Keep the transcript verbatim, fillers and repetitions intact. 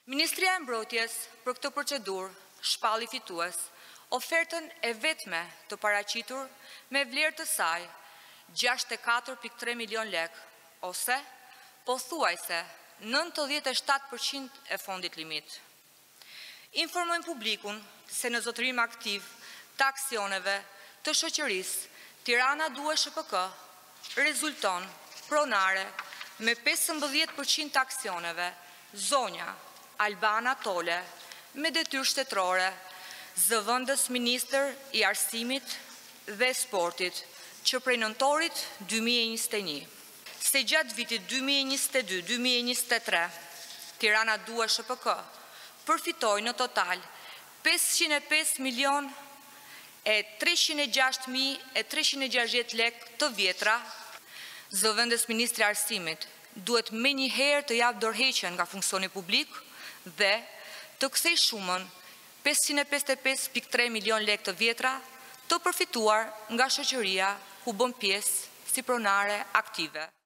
Ministria e Mbrojtjes për këtë procedurë shpalli fitues ofertën e vetme të paraqitur me vlerë të saj gjashtëdhjetë e katër pikë tre milion lek, ose pothuajse nëntëdhjetë e shtatë përqind e fondit limit. Informojmë publikun se në zotërim aktiv të aksioneve të shoqërisë Tirana dy S H P K rezulton pronare me pesëmbëdhjetë përqind të aksioneve zonja Albana Tole me detyrë shtetërore, zëvendës ministër i Arsimit dhe Sportit që prej nëntorit dy mijë e njëzet e një. Se gjatë vitit dy mijë e njëzet e dy dy mijë e njëzet e tre, Tirana dy S H P K përfitoi në total pesëqind e pesë milion e treqind e gjashtë mijë e treqind e gjashtëdhjetë lek të vjetra. Zëvendës ministri i Arsimit duhet menjëherë të japë dorëheqjen nga funksioni publik dhe të kthej shumën pesëqind e pesëdhjetë e pesë pikë tre milion lek të vjetra të përfituar nga shoqëria ku bën pjesë si pronare aktive.